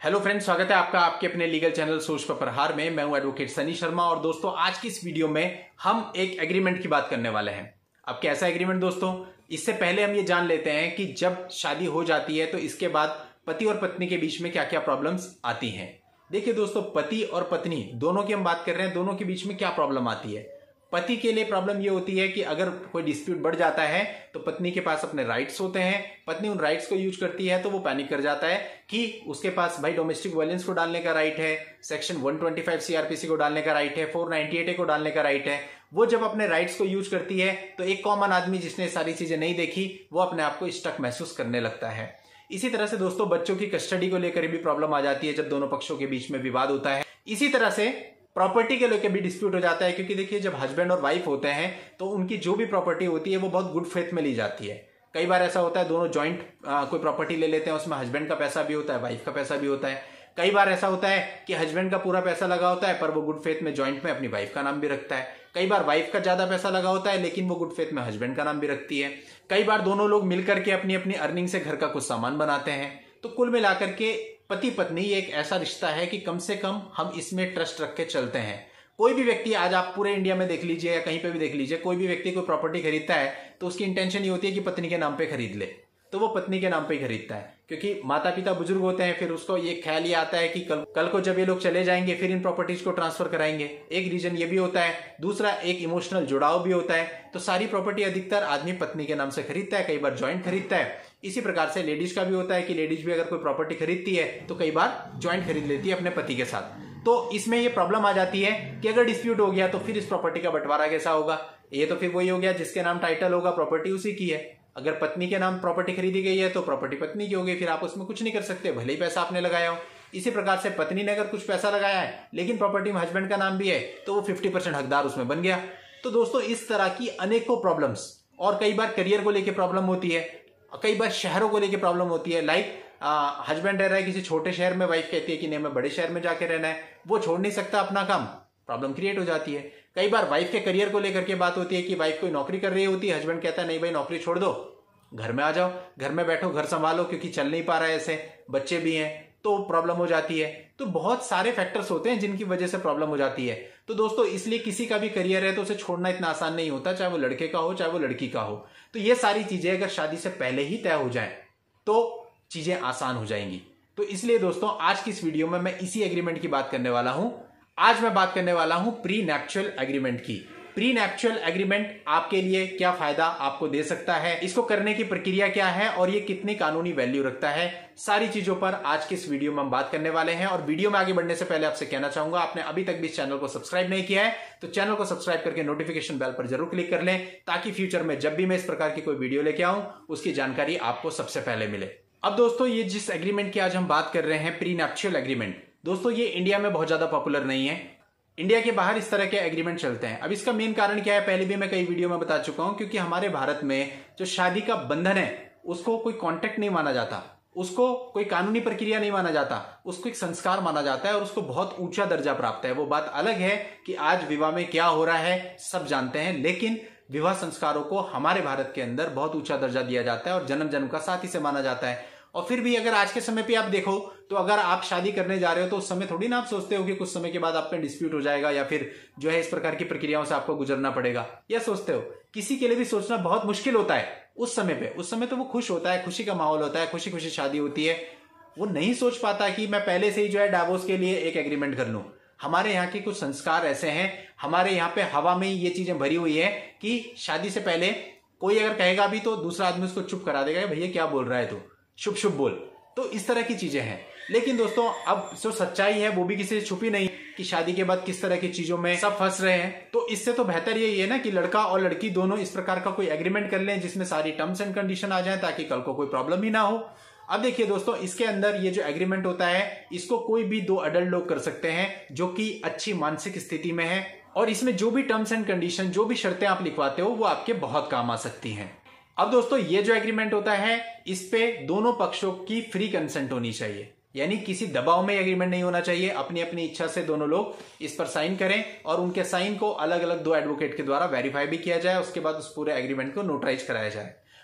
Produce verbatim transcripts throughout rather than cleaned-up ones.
Hello friends, स्वागत है आपका आपके अपने लीगल चैनल सोच पर प्रहार में। मैं हूं एडवोकेट सनी शर्मा और दोस्तों आज की इस वीडियो में हम एक एग्रीमेंट की बात करने वाले हैं। अब कैसा एग्रीमेंट दोस्तों, इससे पहले हम ये जान लेते हैं कि जब शादी हो जाती है तो इसके बाद पति और पत्नी के बीच में क्या क्या प्रॉब्लम्स आती हैं। देखिए दोस्तों, पति और पत्नी दोनों की हम बात कर रहे हैं, दोनों के बीच में क्या प्रॉब्लम आती है। पति के लिए प्रॉब्लम ये होती है कि अगर कोई डिस्प्यूट बढ़ जाता है तो पत्नी के पास अपने राइट्स होते हैं, पत्नी उन राइट्स को यूज करती है तो वो पैनिक कर जाता है कि उसके पास भाई डोमेस्टिक वायलेंस को डालने का राइट है, सेक्शन एक सौ पच्चीस सीआरपीसी को डालने का राइट है, चार सौ अट्ठानवे ए को डालने का राइट है। वो जब अपने राइट्स को यूज करती है तो एक कॉमन आदमी जिसने सारी चीजें नहीं देखी वो अपने आप को स्टक महसूस करने लगता है। इसी तरह से दोस्तों बच्चों की कस्टडी को लेकर भी प्रॉब्लम आ जाती है जब दोनों पक्षों के बीच में विवाद होता है। इसी तरह से प्रॉपर्टी के लेकर भी डिस्प्यूट हो जाता है, क्योंकि देखिए जब हस्बैंड और वाइफ होते हैं तो उनकी जो भी प्रॉपर्टी होती है वो बहुत गुड फेथ में ली जाती है। कई बार ऐसा होता है दोनों जॉइंट कोई प्रॉपर्टी ले लेते हैं, उसमें हस्बैंड का पैसा भी होता है, वाइफ का पैसा भी होता है। कई बार ऐसा होता है कि हस्बैंड का पूरा पैसा लगा होता है पर वो गुड फेथ में जॉइंट में अपनी वाइफ का नाम भी रखता है। कई बार वाइफ का ज्यादा पैसा लगा होता है लेकिन वो गुड फेथ में हस्बैंड का नाम भी रखती है। कई बार दोनों लोग मिलकर के अपनी अपनी अर्निंग से घर का कुछ सामान बनाते हैं। तो कुल मिलाकर के पति पत्नी एक ऐसा रिश्ता है कि कम से कम हम इसमें ट्रस्ट रख के चलते हैं। कोई भी व्यक्ति, आज आप पूरे इंडिया में देख लीजिए या कहीं पे भी देख लीजिए, कोई भी व्यक्ति कोई प्रॉपर्टी खरीदता है तो उसकी इंटेंशन ये होती है कि पत्नी के नाम पे खरीद ले, तो वो पत्नी के नाम पे ही खरीदता है। क्योंकि माता पिता बुजुर्ग होते हैं, फिर उसको ये ख्याल ये आता है कि कल कल को जब ये लोग चले जाएंगे फिर इन प्रॉपर्टीज को ट्रांसफर कराएंगे। एक रीजन ये भी होता है, दूसरा एक इमोशनल जुड़ाव भी होता है। तो सारी प्रॉपर्टी अधिकतर आदमी पत्नी के नाम से खरीदता है, कई बार ज्वाइंट खरीदता है। इसी प्रकार से लेडीज का भी होता है कि लेडीज भी अगर कोई प्रॉपर्टी खरीदती है तो कई बार ज्वाइंट खरीद लेती है अपने पति के साथ। तो इसमें ये प्रॉब्लम आ जाती है कि अगर डिस्प्यूट हो गया तो फिर इस प्रॉपर्टी का बंटवारा कैसा होगा। ये तो फिर वही हो गया जिसके नाम टाइटल होगा, प्रॉपर्टी उसी की है। अगर पत्नी के नाम प्रॉपर्टी खरीदी गई है तो प्रॉपर्टी पत्नी की होगी, फिर आप उसमें कुछ नहीं कर सकते भले ही पैसा आपने लगाया हो। इसी प्रकार से पत्नी ने अगर कुछ पैसा लगाया है लेकिन प्रॉपर्टी में हस्बैंड का नाम भी है तो वो फिफ्टी परसेंट हकदार उसमें बन गया। तो दोस्तों इस तरह की अनेकों प्रॉब्लम्स, और कई बार करियर को लेकर प्रॉब्लम होती है, कई बार शहरों को लेकर प्रॉब्लम होती है। लाइक हस्बैंड रह रहा है किसी छोटे शहर में, वाइफ कहती है कि नहीं मैं बड़े शहर में जाके रहना है, वो छोड़ नहीं सकता अपना काम, प्रॉब्लम क्रिएट हो जाती है। कई बार वाइफ के करियर को लेकर के बात होती है कि वाइफ कोई नौकरी कर रही होती है, हस्बैंड कहता है नहीं भाई नौकरी छोड़ दो, घर में आ जाओ, घर में बैठो, घर संभालो, क्योंकि चल नहीं पा रहा है ऐसे, बच्चे भी हैं, तो प्रॉब्लम हो जाती है। तो बहुत सारे फैक्टर्स होते हैं जिनकी वजह से प्रॉब्लम हो जाती है। तो दोस्तों इसलिए किसी का भी करियर है तो उसे छोड़ना इतना आसान नहीं होता, चाहे वो लड़के का हो चाहे वो लड़की का हो। तो ये सारी चीजें अगर शादी से पहले ही तय हो जाएं तो चीजें आसान हो जाएंगी। तो इसलिए दोस्तों आज की इस वीडियो में मैं इसी एग्रीमेंट की बात करने वाला हूं। आज मैं बात करने वाला हूं प्री नैप्चुअल एग्रीमेंट की। प्री नैप्चुअल एग्रीमेंट आपके लिए क्या फायदा आपको दे सकता है, इसको करने की प्रक्रिया क्या है और ये कितनी कानूनी वैल्यू रखता है, सारी चीजों पर आज की इस वीडियो में हम बात करने वाले हैं। और वीडियो में आगे बढ़ने से पहले आपसे कहना चाहूंगा, आपने अभी तक भी इस चैनल को सब्सक्राइब नहीं किया है तो चैनल को सब्सक्राइब करके नोटिफिकेशन बेल पर जरूर क्लिक कर लें, ताकि फ्यूचर में जब भी मैं इस प्रकार की कोई वीडियो लेके आऊं उसकी जानकारी आपको सबसे पहले मिले। अब दोस्तों ये जिस एग्रीमेंट की आज हम बात कर रहे हैं, प्री नैप्चुअल एग्रीमेंट, दोस्तों ये इंडिया में बहुत ज्यादा पॉपुलर नहीं है। इंडिया के बाहर इस तरह के एग्रीमेंट चलते हैं। अब इसका मेन कारण क्या है, पहले भी मैं कई वीडियो में बता चुका हूं, क्योंकि हमारे भारत में जो शादी का बंधन है उसको कोई कॉन्ट्रैक्ट नहीं माना जाता, उसको कोई कानूनी प्रक्रिया नहीं माना जाता, उसको एक संस्कार माना जाता है और उसको बहुत ऊंचा दर्जा प्राप्त है। वो बात अलग है कि आज विवाह में क्या हो रहा है सब जानते हैं, लेकिन विवाह संस्कारों को हमारे भारत के अंदर बहुत ऊंचा दर्जा दिया जाता है और जन्म जन्म का साथी से माना जाता है। और फिर भी अगर आज के समय पे आप देखो तो अगर आप शादी करने जा रहे हो तो उस समय थोड़ी ना आप सोचते हो कि कुछ समय के बाद आप पे डिस्प्यूट हो जाएगा या फिर जो है इस प्रकार की प्रक्रियाओं से आपको गुजरना पड़ेगा, या सोचते हो? किसी के लिए भी सोचना बहुत मुश्किल होता है उस समय पे। उस समय तो वो खुश होता है, खुशी का माहौल होता है, खुशी खुशी शादी होती है। वो नहीं सोच पाता कि मैं पहले से ही जो है डाइवोर्स के लिए एक एग्रीमेंट कर लूं। हमारे यहाँ के कुछ संस्कार ऐसे हैं, हमारे यहाँ पे हवा में ये चीजें भरी हुई है कि शादी से पहले कोई अगर कहेगा भी तो दूसरा आदमी उसको चुप करा देगा, भैया क्या बोल रहा है तू, शुभ शुभ बोल। तो इस तरह की चीजें हैं। लेकिन दोस्तों अब जो सच्चाई है वो भी किसी से छुपी नहीं कि शादी के बाद किस तरह की चीजों में सब फंस रहे हैं। तो इससे तो बेहतर यही है ना कि लड़का और लड़की दोनों इस प्रकार का कोई एग्रीमेंट कर लें जिसमें सारी टर्म्स एंड कंडीशन आ जाए, ताकि कल को कोई प्रॉब्लम ही ना हो। अब देखिए दोस्तों, इसके अंदर ये जो एग्रीमेंट होता है इसको कोई भी दो अडल्ट लोग कर सकते हैं जो कि अच्छी मानसिक स्थिति में है, और इसमें जो भी टर्म्स एंड कंडीशन, जो भी शर्तें आप लिखवाते हो वो आपके बहुत काम आ सकती हैं। अब दोस्तों ये जो एग्रीमेंट होता है इस पे दोनों पक्षों की फ्री कंसेंट होनी चाहिए, यानी किसी दबाव में एग्रीमेंट नहीं होना चाहिए। अपनी अपनी इच्छा से दोनों लोग इस पर साइन करें और उनके साइन को अलग अलग दो एडवोकेट के द्वारा वेरीफाई भी किया जाए, उसके बाद उस पूरे एग्रीमेंट को नोटराइज कराया जाए।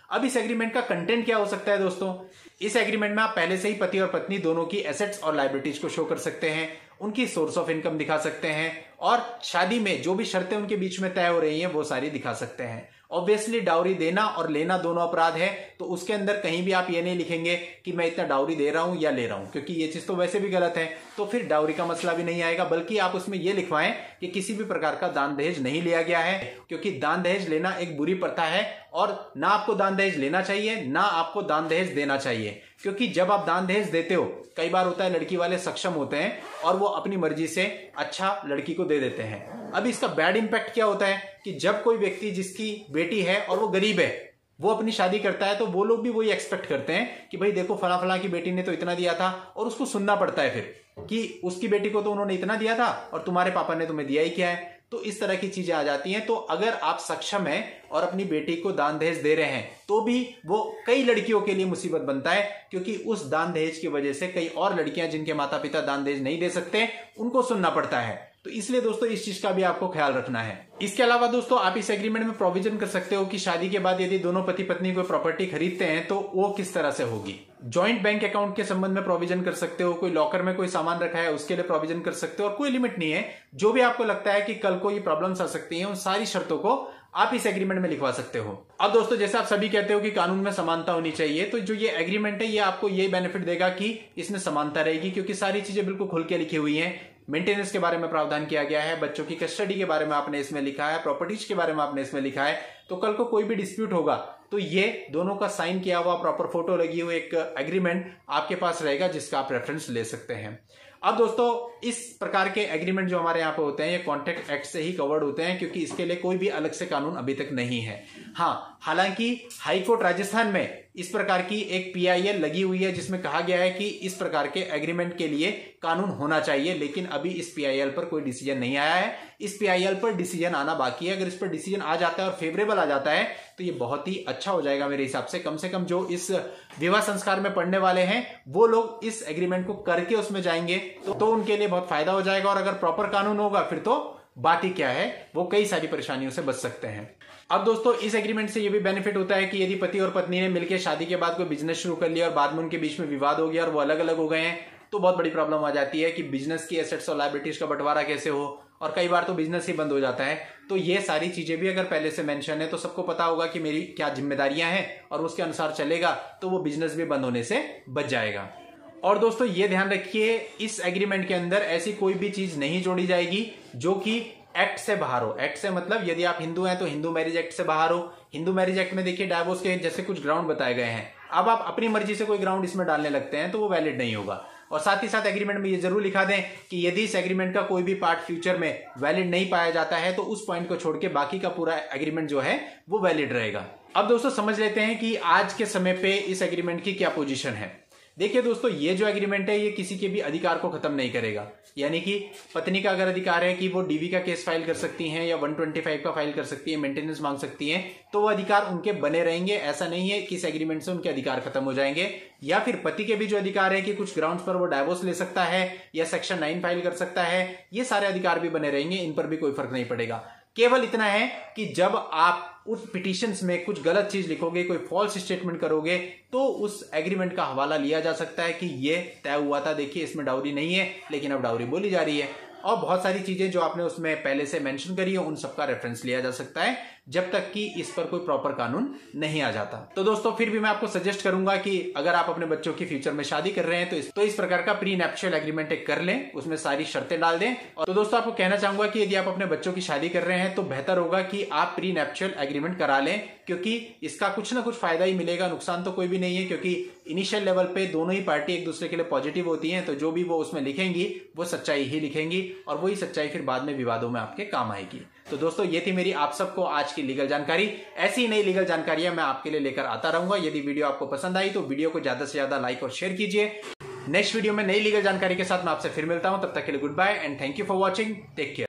अब इस एग्रीमेंट का कंटेंट क्या हो सकता है दोस्तों? इस एग्रीमेंट में आप पहले से ही पति और पत्नी दोनों की एसेट्स और लायबिलिटीज को शो कर सकते हैं, उनकी सोर्स ऑफ इनकम दिखा सकते हैं और शादी में जो भी शर्तें उनके बीच में तय हो रही हैं वो सारी दिखा सकते हैं। ऑब्वियसली डाउरी देना और लेना दोनों अपराध है, तो उसके अंदर कहीं भी आप ये नहीं लिखेंगे कि मैं इतना डाउरी दे रहा हूं या ले रहा हूं, क्योंकि ये चीज तो वैसे भी गलत है, तो फिर डाउरी का मसला भी नहीं आएगा। बल्कि आप उसमें ये लिखवाएं कि किसी भी प्रकार का दान दहेज नहीं लिया गया है, क्योंकि दान दहेज लेना एक बुरी प्रथा है और ना आपको दान दहेज लेना चाहिए ना आपको दान दहेज देना चाहिए। क्योंकि जब आप दान दहेज देते हो, कई बार होता है लड़की वाले सक्षम होते हैं और वो अपनी मर्जी से अच्छा लड़की को दे देते हैं। अब इसका बैड इंपैक्ट क्या होता है कि जब कोई व्यक्ति जिसकी बेटी है और वो गरीब है, वो अपनी शादी करता है, तो वो लोग भी वही एक्सपेक्ट करते हैं कि भाई देखो फला फला की बेटी ने तो इतना दिया था, और उसको सुनना पड़ता है फिर कि उसकी बेटी को तो उन्होंने इतना दिया था और तुम्हारे पापा ने तुम्हें दिया ही क्या है। तो इस तरह की चीजें आ जाती हैं। तो अगर आप सक्षम हैं और अपनी बेटी को दान दहेज दे रहे हैं, तो भी वो कई लड़कियों के लिए मुसीबत बनता है, क्योंकि उस दान दहेज की वजह से कई और लड़कियां जिनके माता पिता दान दहेज नहीं दे सकते, उनको सुनना पड़ता है। तो इसलिए दोस्तों इस चीज का भी आपको ख्याल रखना है। इसके अलावा दोस्तों आप इस एग्रीमेंट में प्रोविजन कर सकते हो कि शादी के बाद यदि दोनों पति पत्नी कोई प्रॉपर्टी खरीदते हैं तो वो किस तरह से होगी। जॉइंट बैंक अकाउंट के संबंध में प्रोविजन कर सकते हो, कोई लॉकर में कोई सामान रखा है उसके लिए प्रोविजन कर सकते हो, और कोई लिमिट नहीं है। जो भी आपको लगता है कि कल को ये प्रॉब्लम्स आ सकती हैं, उन सारी शर्तों को आप इस एग्रीमेंट में लिखवा सकते हो। अब दोस्तों जैसे आप सभी कहते हो कि कानून में समानता होनी चाहिए, तो जो ये एग्रीमेंट है ये आपको ये बेनिफिट देगा कि इसमें समानता रहेगी, क्योंकि सारी चीजें बिल्कुल खुल के लिखी हुई हैं। मेंटेनेंस के बारे में प्रावधान किया गया है, बच्चों की कस्टडी के बारे में आपने इसमें लिखा है, प्रॉपर्टीज के बारे में आपने इसमें लिखा है। तो कल को कोई भी डिस्प्यूट होगा तो ये दोनों का साइन किया हुआ प्रॉपर फोटो लगी हुई एक एग्रीमेंट आपके पास रहेगा, जिसका आप रेफरेंस ले सकते हैं। अब दोस्तों इस प्रकार के एग्रीमेंट जो हमारे यहाँ पे होते हैं ये कॉन्ट्रैक्ट एक्ट से ही कवर्ड होते हैं, क्योंकि इसके लिए कोई भी अलग से कानून अभी तक नहीं है। हाँ, हालांकि हाईकोर्ट राजस्थान में इस प्रकार की एक पी आई एल लगी हुई है जिसमें कहा गया है कि इस प्रकार के एग्रीमेंट के लिए कानून होना चाहिए, लेकिन अभी इस पी आई एल पर कोई डिसीजन नहीं आया है। इस पी आई एल पर डिसीजन आना बाकी है। अगर इस पर डिसीजन आ जाता है और फेवरेबल आ जाता है तो ये बहुत ही अच्छा हो जाएगा मेरे हिसाब से। कम से कम जो इस विवाह संस्कार में पढ़ने वाले हैं वो लोग इस एग्रीमेंट को करके उसमें जाएंगे तो, तो उनके लिए बहुत फायदा हो जाएगा। और अगर प्रॉपर कानून होगा फिर तो बात ही क्या है, वो कई सारी परेशानियों से बच सकते हैं। अब दोस्तों इस एग्रीमेंट से ये भी बेनिफिट होता है कि यदि पति और पत्नी ने मिलकर शादी के बाद कोई बिजनेस शुरू कर लिया और बाद में उनके बीच में विवाद हो गया और वो अलग अलग हो गए हैं, तो बहुत बड़ी प्रॉब्लम आ जाती है कि बिजनेस की एसेट्स और लायबिलिटीज का बंटवारा कैसे हो, और कई बार तो बिजनेस ही बंद हो जाता है। तो ये सारी चीजें भी अगर पहले से मेंशन है तो सबको पता होगा कि मेरी क्या जिम्मेदारियां हैं और उसके अनुसार चलेगा, तो वो बिजनेस भी बंद होने से बच जाएगा। और दोस्तों ये ध्यान रखिए, इस एग्रीमेंट के अंदर ऐसी कोई भी चीज नहीं जोड़ी जाएगी जो कि एक्ट से बाहर हो। एक्ट से मतलब यदि आप हिंदू हैं तो हिंदू मैरिज एक्ट से बाहर हो। हिंदू मैरिज एक्ट में देखिए डाइवोर्स के जैसे कुछ ग्राउंड बताए गए हैं। अब आप अपनी मर्जी से कोई ग्राउंड इसमें डालने लगते हैं तो वो वैलिड नहीं होगा। और साथ ही साथ एग्रीमेंट में ये जरूर लिखा दें कि यदि इस एग्रीमेंट का कोई भी पार्ट फ्यूचर में वैलिड नहीं पाया जाता है तो उस पॉइंट को छोड़ के बाकी का पूरा एग्रीमेंट जो है वो वैलिड रहेगा। अब दोस्तों समझ लेते हैं कि आज के समय पे इस एग्रीमेंट की क्या पोजीशन है। देखिए दोस्तों, ये जो एग्रीमेंट है ये किसी के भी अधिकार को खत्म नहीं करेगा। यानी कि पत्नी का अगर अधिकार है कि वो डीवी का केस फाइल कर सकती हैं या एक सौ पच्चीस का फाइल कर सकती है, मेंटेनेंस मांग सकती हैं, तो वो अधिकार उनके बने रहेंगे। ऐसा नहीं है कि इस एग्रीमेंट से उनके अधिकार खत्म हो जाएंगे। या फिर पति के भी जो अधिकार है कि कुछ ग्राउंड्स पर वो डाइवोर्स ले सकता है या सेक्शन नाइन फाइल कर सकता है, ये सारे अधिकार भी बने रहेंगे। इन पर भी कोई फर्क नहीं पड़ेगा। केवल इतना है कि जब आप उस पिटिशंस में कुछ गलत चीज लिखोगे, कोई फॉल्स स्टेटमेंट करोगे, तो उस एग्रीमेंट का हवाला लिया जा सकता है कि ये तय हुआ था, देखिए इसमें डाउरी नहीं है लेकिन अब डाउरी बोली जा रही है। और बहुत सारी चीजें जो आपने उसमें पहले से मेंशन करी है उन सबका रेफरेंस लिया जा सकता है, जब तक कि इस पर कोई प्रॉपर कानून नहीं आ जाता। तो दोस्तों फिर भी मैं आपको सजेस्ट करूंगा कि अगर आप अपने बच्चों की फ्यूचर में शादी कर रहे हैं तो इस, तो इस प्रकार का प्री नैप्शल एग्रीमेंट एक कर लें, उसमें सारी शर्तें डाल दें। और तो दोस्तों आपको कहना चाहूंगा कि यदि आप अपने बच्चों की शादी कर रहे हैं तो बेहतर होगा कि आप प्री नैप्शल एग्रीमेंट करा लें, क्योंकि इसका कुछ ना कुछ फायदा ही मिलेगा, नुकसान तो कोई भी नहीं है। क्योंकि इनिशियल लेवल पे दोनों ही पार्टी एक दूसरे के लिए पॉजिटिव होती हैं, तो जो भी वो उसमें लिखेंगी वो सच्चाई ही लिखेंगी और वही सच्चाई फिर बाद में विवादों में आपके काम आएगी। तो दोस्तों ये थी मेरी आप सबको आज की लीगल जानकारी। ऐसी नई लीगल जानकारियां मैं आपके लिए लेकर आता रहूंगा। यदि वीडियो आपको पसंद आई तो वीडियो को ज्यादा से ज्यादा लाइक और शेयर कीजिए। नेक्स्ट वीडियो में नई लीगल जानकारी के साथ मैं आपसे फिर मिलता हूं। तब तक के लिए goodbye and thank you for watching. Take care.